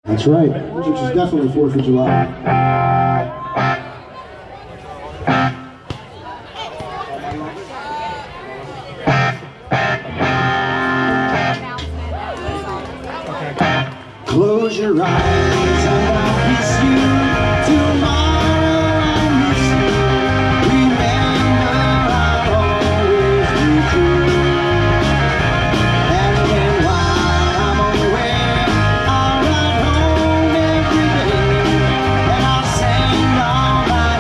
That's right. Which is definitely 4th of July. Close your eyes and I'll kiss you. Tomorrow I'll miss you. Remember I'll always be true. And then while I'm away, I'll ride home every day, and I'll sing all my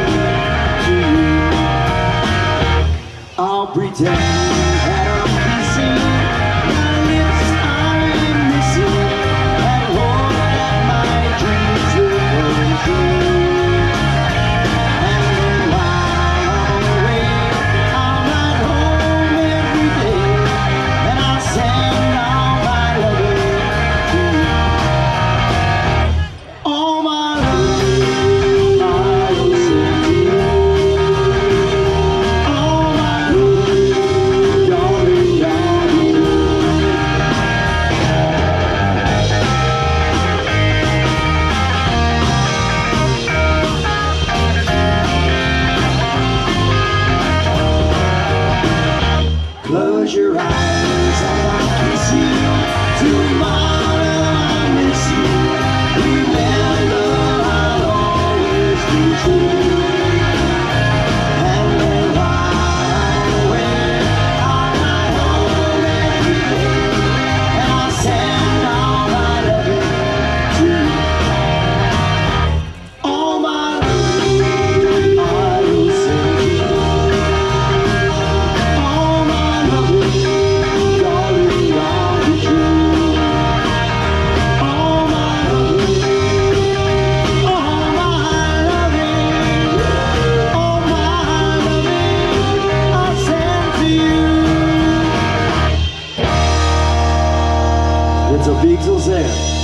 loving to you. I'll pretend that I'm kissing your lips I'm missing, and hope that my dreams will come true. And then while I'm away, I'll ride home every day, and I'll sing all my loving to you. All my loving I will sing to you. All my loving, darling, darling. Close your eyes and I'll kiss you. Tomorrow I'll miss you. Remember I'll always be true. And then while I'm away, I'll ride home every day, and I'll send all my loving to you. All my loving I will sing to you. All my loving, darling, I'll be true. All my loving, all my loving, all my loving, I'll send to you. It's a big Zilzan.